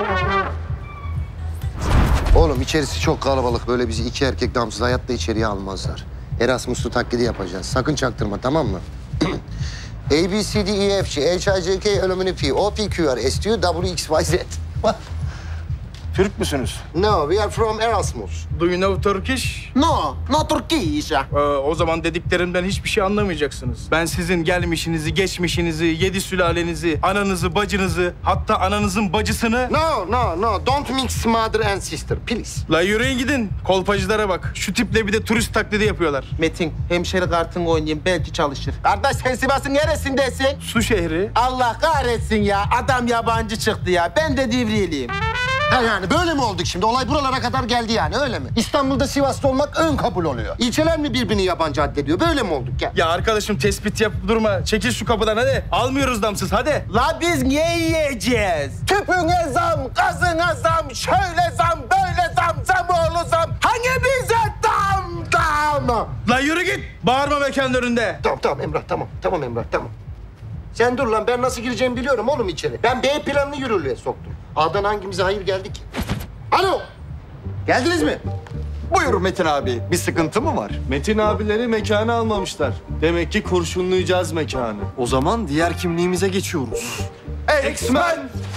Oğlum içerisi çok kalabalık. Böyle bizi iki erkek damsız hayatta içeriye almazlar. Erasmus'lu taklidi yapacağız. Sakın çaktırma, tamam mı? A, B, C, D, E, F, G, H, I, J, K, L, M, N, P, O, P, Q, R, S, T, U, W, X, Y, Z. Türk müsünüz? No, we are from Erasmus. Do you know Turkish? No, no Turkish. O zaman dediklerimden hiçbir şey anlamayacaksınız. Ben sizin gelmişinizi, geçmişinizi, 7 sülalenizi, ananızı, bacınızı, hatta ananızın bacısını... No. Don't mix mother and sister, please. La yürüyün gidin. Kolpacılara bak. Şu tiple bir de turist taklidi yapıyorlar. Metin, hemşeri kartını oynayayım, belki çalışır. Kardeş sen Sivas'ın neresindesin? Su şehri. Allah kahretsin ya, adam yabancı çıktı ya. Ben de Divriyeliyim. Ha yani böyle mi olduk şimdi? Olay buralara kadar geldi yani, öyle mi? İstanbul'da Sivas'ta olmak ön kabul oluyor. İlçeler mi birbirini yabancı addediyor? Böyle mi olduk ya? Ya arkadaşım tespit yapıp durma. Çekil şu kapıdan hadi. Almıyoruz damsız hadi. La biz niye yiyeceğiz? Tüpüne zam, gazına zam, şöyle zam, böyle zam, zamoğlu zam. Hangimize dam? La yürü git. Bağırma mekanın önünde. Tamam Emrah, tamam Emrah, tamam. Sen dur lan, ben nasıl gireceğimi biliyorum oğlum içeri. Ben B planını yürürlüğe soktum. A'dan hangimize hayır geldi ki? Alo! Geldiniz mi? Buyur Metin abi. Bir sıkıntı mı var? Metin abileri mekanı almamışlar. Demek ki kurşunlayacağız mekanı. O zaman diğer kimliğimize geçiyoruz. X-Men.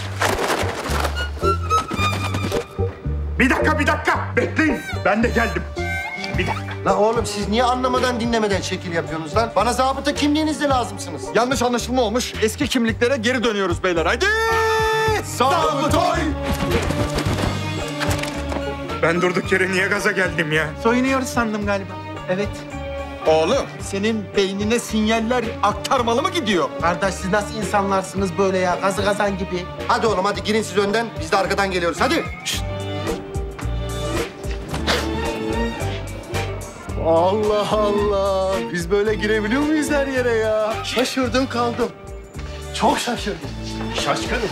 Bir dakika. Bekleyin. Ben de geldim. Bir dakika. La oğlum siz niye anlamadan dinlemeden şekil yapıyorsunuz lan? Bana zabıta kimliğinizle lazımsınız. Yanlış anlaşılma olmuş. Eski kimliklere geri dönüyoruz beyler. Haydi! Sabıtoy! Ben durduk yere niye gaza geldim ya? Soyunuyoruz sandım galiba. Evet. Oğlum, senin beynine sinyaller aktarmalı mı gidiyor? Kardeş siz nasıl insanlarsınız böyle ya? Gazı kazan gibi. Hadi oğlum hadi girin siz önden, biz de arkadan geliyoruz. Hadi. Allah Allah. Biz böyle girebiliyor muyuz her yere ya? Şaşırdım kaldım. Çok şaşırdım. Şaşkınım.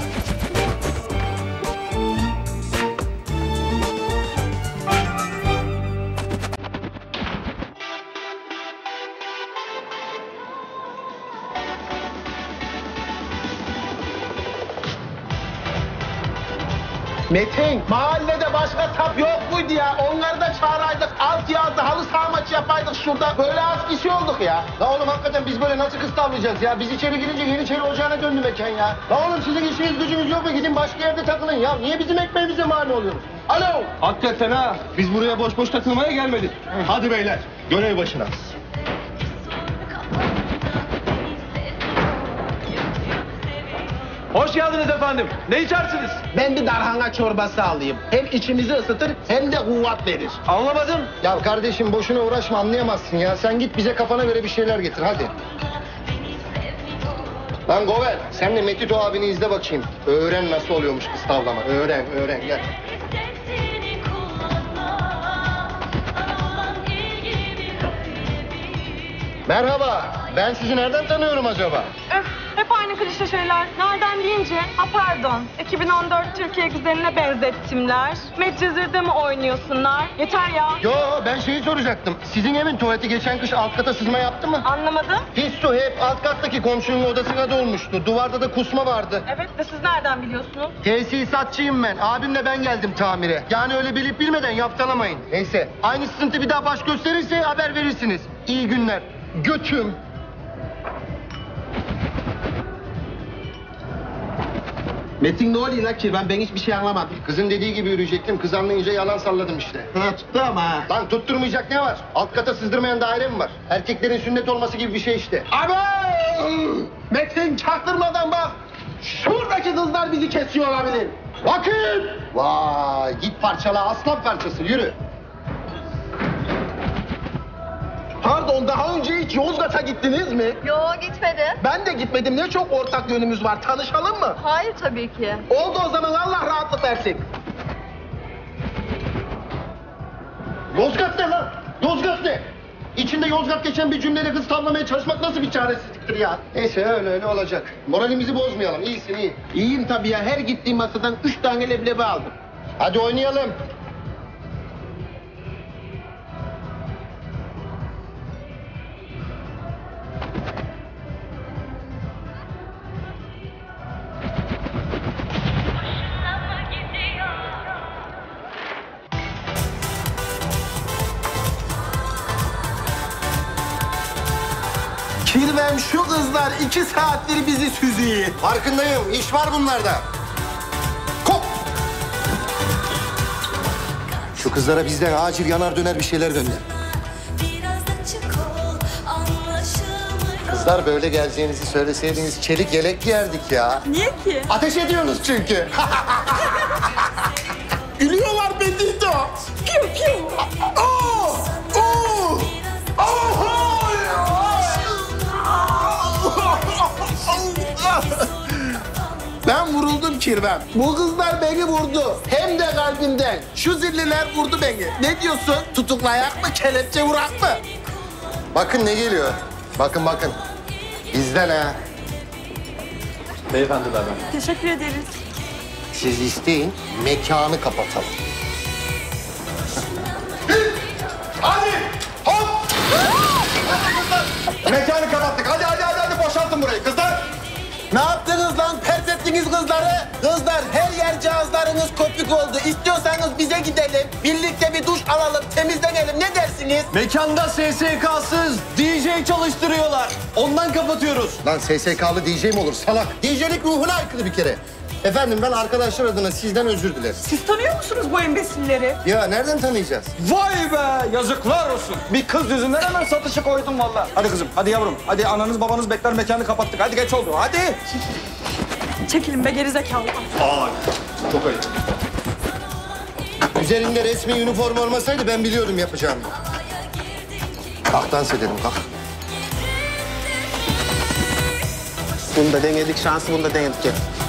Metin, mahallede başka tap yok muydu ya? Onları da çağıraydık. Alt yazdı, halı saha maçı yapaydık şurada. Böyle az kişi olduk ya. La oğlum hakikaten biz böyle nasıl kız tavlayacağız ya? Biz içeri girince Yeniçeri Ocağı'na döndü mekan ya. La oğlum sizin işiniz gücünüz yok mu? Gidin başka yerde takılın ya. Niye bizim ekmeğimize mani oluyorsunuz? Alo! Hakikaten ha. Biz buraya boş boş takılmaya gelmedik. Hadi beyler, görev başına. Hoş geldiniz efendim. Ne içersiniz? Ben bir darhana çorbası alayım. Hem içimizi ısıtır hem de kuvvet verir. Anlamadım. Ya kardeşim boşuna uğraşma, anlayamazsın ya. Sen git bize kafana göre bir şeyler getir hadi. Lan Govel, sen de Metito abini izle bakayım. Öğren nasıl oluyormuş kız tavlama. Öğren gel. Merhaba, ben sizi nereden tanıyorum acaba? Öf, hep aynı klişe şeyler. Nereden deyince? Ha pardon. 2014 Türkiye güzeline benzettimler. Medcezir'de mi oynuyorsunlar? Yeter ya. Yo, ben şeyi soracaktım. Sizin evin tuvaleti geçen kış alt kata sızma yaptı mı? Anlamadım. Pis su hep alt kattaki komşunun odasına dolmuştu. Duvarda da kusma vardı. Evet de siz nereden biliyorsunuz? Tesisatçıyım ben. Abimle ben geldim tamire. Yani öyle bilip bilmeden yaftalamayın. Neyse, aynı sıkıntı bir daha baş gösterirse haber verirsiniz. İyi günler. Götüm. Metin ne oluyor la ki? Ben hiçbir şey anlamadım. Kızın dediği gibi yürüyecektim. Kız anlayınca yalan salladım işte. Ha tuttu ama ha. Lan tutturmayacak ne var? Alt kata sızdırmayan daire mi var? Erkeklerin sünnet olması gibi bir şey işte. Abi! Metin çaktırmadan bak. Şuradaki kızlar bizi kesiyor olabilir. Bakın! Vay, git parçala aslan parçası, yürü. Pardon daha önce hiç Yozgat'a gittiniz mi? Yo gitmedim. Ben de gitmedim. Ne çok ortak yönümüz var. Tanışalım mı? Hayır tabii ki. Oldu o zaman Allah rahatlık versin. Yozgat ne lan? Yozgat ne? İçinde Yozgat geçen bir cümleyle kız tavlamaya çalışmak nasıl bir çaresizliktir ya? Neyse öyle olacak. Moralimizi bozmayalım. İyisin iyi. İyiyim tabii ya. Her gittiğim masadan 3 tane leblebi aldım. Hadi oynayalım. Kirvem şu kızlar 2 saattir bizi süzüyor. Farkındayım. İş var bunlarda. Kop! Şu kızlara bizden acil yanar döner bir şeyler gönder. Kızlar böyle geleceğinizi söyleseydiniz çelik yelek giyerdik ya. Niye ki? Ateş ediyorsunuz çünkü. Gülüyorlar bendito. Piu piu. Oh! Oh! Ben vuruldum Kirvem. Bu kızlar beni vurdu. Hem de kalbimden. Şu zilliler vurdu beni. Ne diyorsun? Tutuklayak mı, kelepçe vurak mı? Bakın ne geliyor. Bakın bakın. Bizden ha. Teşekkür ederiz. Siz isteyin, mekanı kapatalım. Hadi! Hop! Mekanı kapattık. Hadi boşaltın burayı kızlar. Ne yaptınız lan? Pert ettiniz kızları. Kızlar her yer cihazlarınız kopuk oldu. İstiyorsanız bize gidelim. Birlikte bir duş alalım, temizlenelim. Ne dersiniz? Mekanda SSK'sız DJ çalıştırıyorlar. Ondan kapatıyoruz. Lan SSK'lı DJ mi olur salak? DJ'lik ruhuna aykırı bir kere. Efendim ben arkadaşlar adına sizden özür dilerim. Siz tanıyor musunuz bu embesilleri? Ya nereden tanıyacağız? Vay be! Yazıklar olsun. Bir kız yüzünden hemen satışa koydum vallahi. Hadi kızım, hadi yavrum. Hadi ananız babanız bekler, mekanı kapattık. Hadi geç oldu, hadi. Çekilin be gerizekalı. Çok ayıp. Üzerinde resmi üniforma olmasaydı ben biliyordum yapacağımı. Kalk dans edelim kalk. Bunu da denedik, şansı bunu da denedik.